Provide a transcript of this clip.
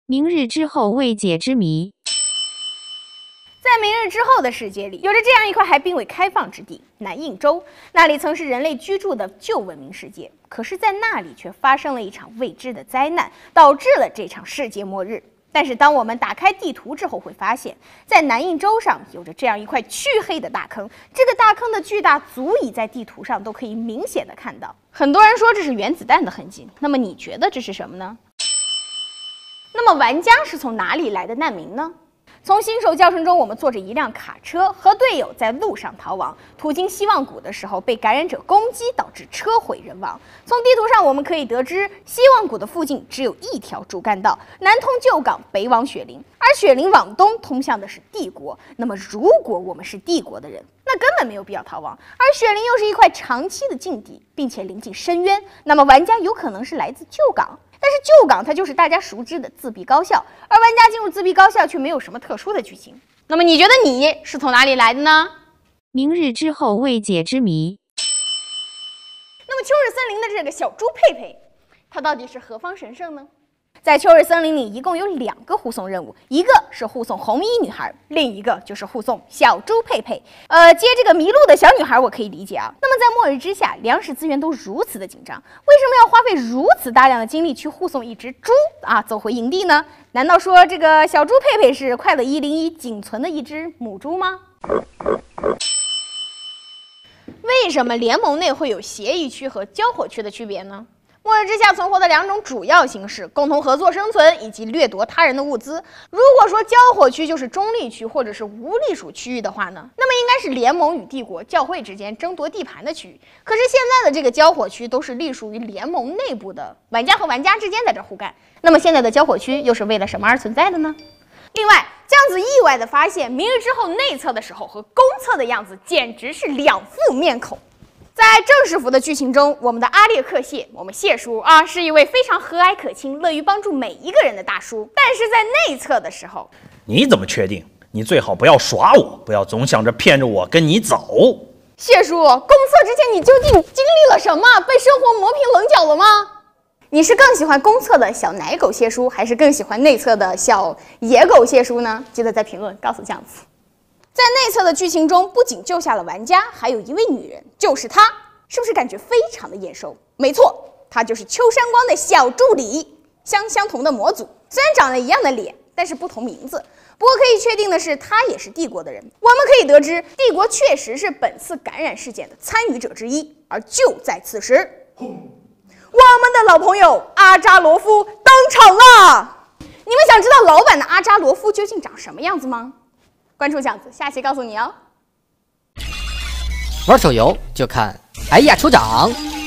明日之后未解之谜。 在明日之后的世界里，有着这样一块还并未开放之地——南印洲。那里曾是人类居住的旧文明世界，可是，在那里却发生了一场未知的灾难，导致了这场世界末日。但是，当我们打开地图之后，会发现，在南印洲上有着这样一块黢黑的大坑。这个大坑的巨大，足以在地图上都可以明显的看到。很多人说这是原子弹的痕迹，那么你觉得这是什么呢？那么玩家是从哪里来的难民呢？从新手教程中，我们坐着一辆卡车，和队友在路上逃亡，途经希望谷的时候被感染者攻击，导致车毁人亡。从地图上我们可以得知，希望谷的附近只有一条主干道，南通旧港，北往雪林，而雪林往东通向的是帝国。那么如果我们是帝国的人，那根本没有必要逃亡，而雪林又是一块长期的禁地，并且临近深渊，那么玩家有可能是来自旧港。但是旧港它就是大家熟知的自闭高校，而玩家进入自闭高校却没有什么特殊的剧情。那么你觉得你是从哪里来的呢？ 明日之后未解之谜。 那么秋日森林的这个小猪佩佩，它到底是何方神圣呢？在秋日森林里，一共有2个护送任务，一个是护送红衣女孩，另一个就是护送小猪佩佩。接这个迷路的小女孩我可以理解啊。那么在末日之下，粮食资源都如此的紧张，为什么要花费如此大量的精力去护送一只猪走回营地呢？难道说这个小猪佩佩是快乐101仅存的一只母猪吗？为什么联盟内会有协议区和交火区的区别呢？末日之下存活的2种主要形式：共同合作生存以及掠夺他人的物资。如果说交火区就是中立区或者是无隶属区域的话呢，那么应该是联盟与帝国教会之间争夺地盘的区域。可是现在的这个交火区都是隶属于联盟内部的，玩家和玩家之间在这互干。那么现在的交火区又是为了什么而存在的呢？另外，这样子意外的发现，明日之后内测的时候和公测的样子简直是2副面孔。在正式服的剧情中，我们的阿列克谢，我们谢叔是一位非常和蔼可亲、乐于帮助每一个人的大叔。但是在内测的时候， 你怎么确定？你最好不要耍我，不要总想着骗着我跟你走。 谢叔，公测之前你究竟经历了什么？被生活磨平棱角了吗？你是更喜欢公测的小奶狗谢叔，还是更喜欢内测的小野狗谢叔呢？记得在评论告诉酱子。在内测的剧情中，不仅救下了玩家，还有一位女人，就是她。是不是感觉非常的眼熟？没错，她就是秋山光的小助理，相同的模组，虽然长得一样的脸，但是不同名字。不过可以确定的是，她也是帝国的人。我们可以得知，帝国确实是本次感染事件的参与者之一。而就在此时，我们的老朋友阿扎罗夫登场了。你们想知道老版的阿扎罗夫究竟长什么样子吗？关注酱子，下期告诉你哦。 玩手游就看哎呀酋长。